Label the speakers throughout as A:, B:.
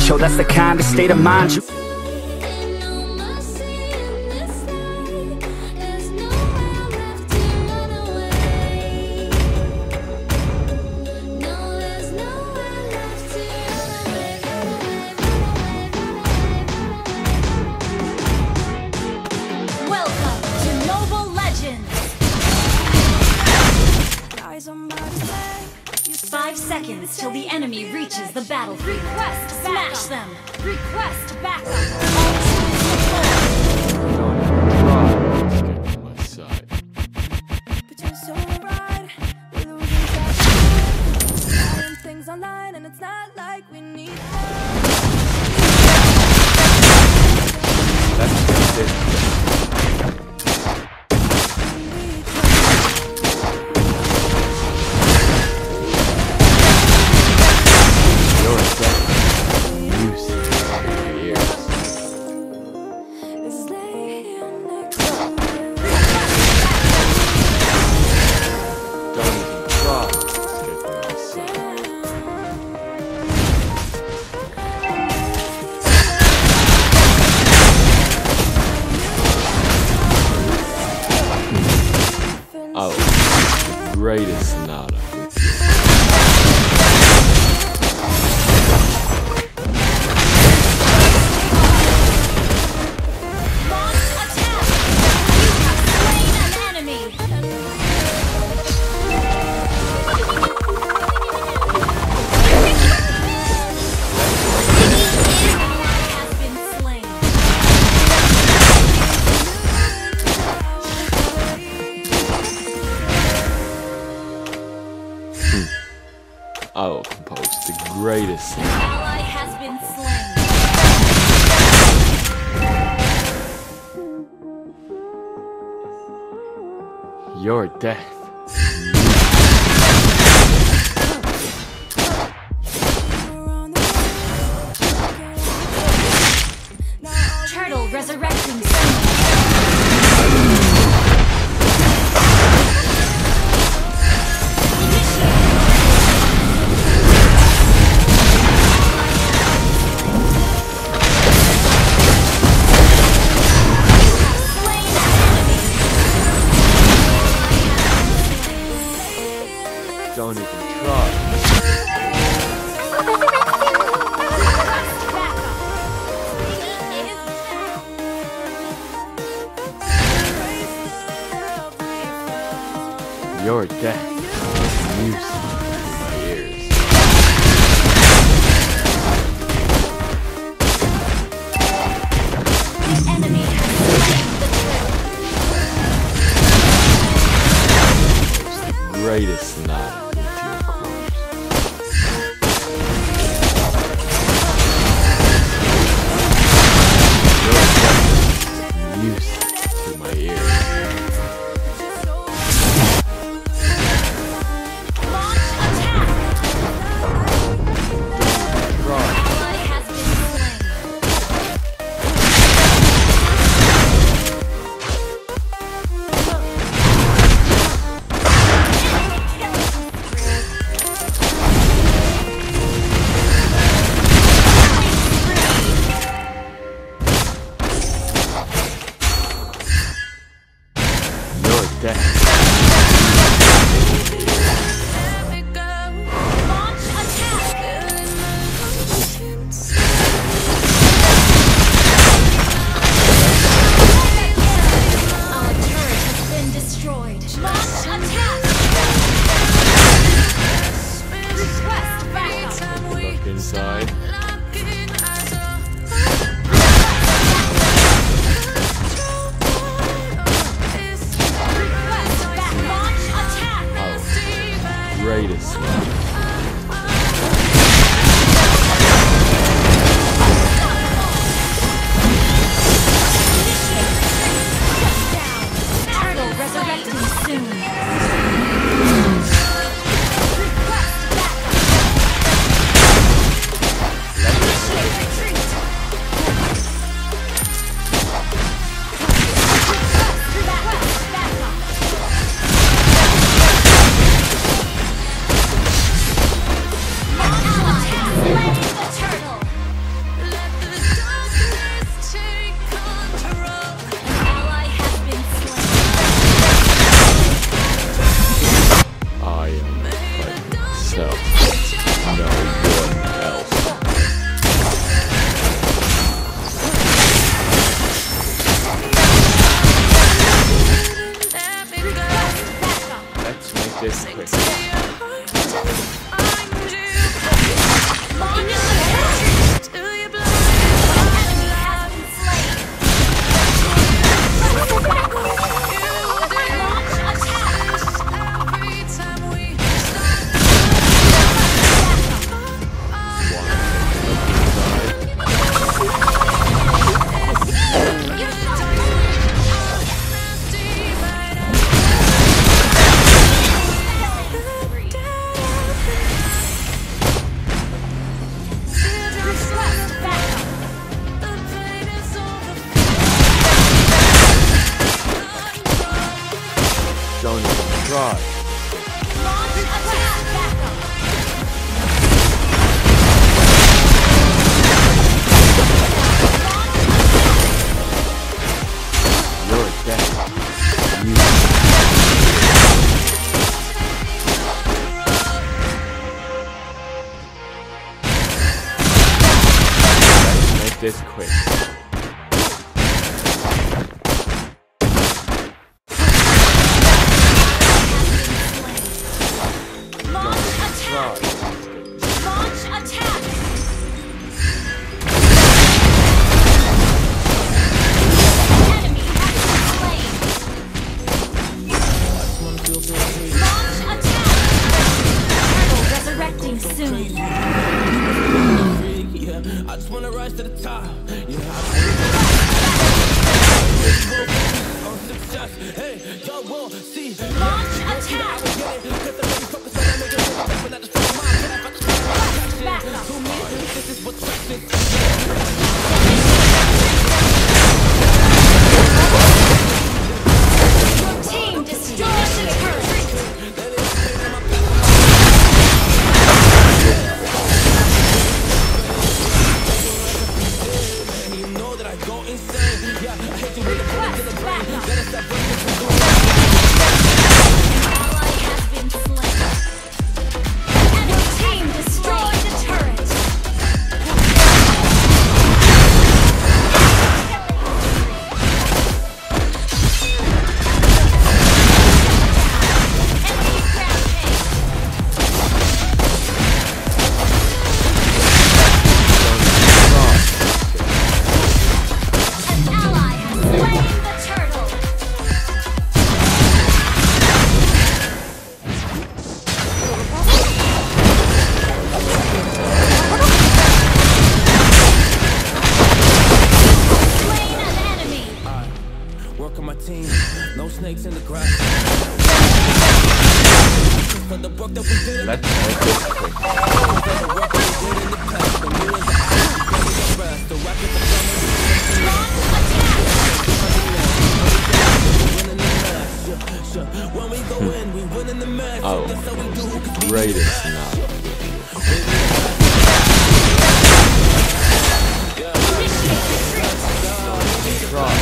A: Yo, that's the kind of state of mind you
B: Welcome to Mobile Legends. 5 seconds till the enemy reaches the battlefield. Request smash them. Request backup.
C: My side.
D: Things online and it's not like we need
C: That's it. Oh, the greatest nada.
B: Launch attack. You have slain an enemy. Has been slain.
C: I will compose the greatest.
B: An ally has been slain.
C: Your death.
B: Turtle resurrecting.
C: Don't even try. Your death is music in my ears.
B: The enemy has slain the turtle.
C: Greatest nada into your corpse. Your death is music to my ears. Inside. Greatest love.
B: Request backup.
E: Don't even try.
B: Launch attack backup.
E: You're dead. Let's make this quick.
F: I just wanna rise to the top. Hey, y'all won't see.
B: Launch attack.
F: This is what's
B: Your team destroyed the turret. Request backup. Ally has been slain. Enemy team destroyed the turret. Enemy rampage. An ally has slain the turtle. Slain an enemy.
F: work on my team. No snakes in the grass. For the work that we did.
E: Let's make this quick.
F: When we go in, we win in the match.
E: Oh,
F: That's how we do.
E: greatest now. Try.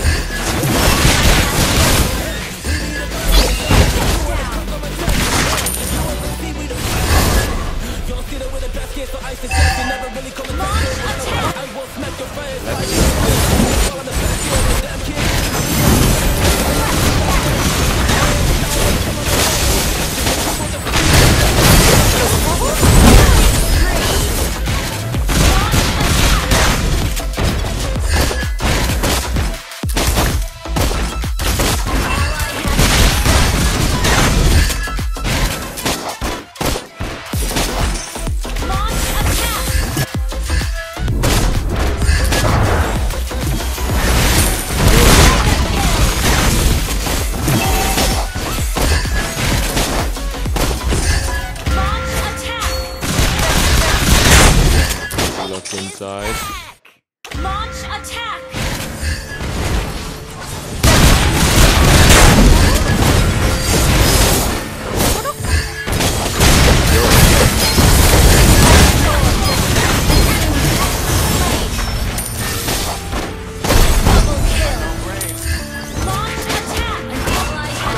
E: Look inside.
B: Launch attack. Double kill. Launch attack. An ally has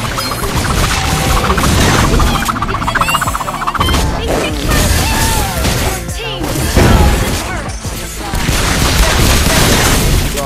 B: been. Your team destroyed the turret.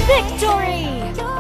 B: Victory!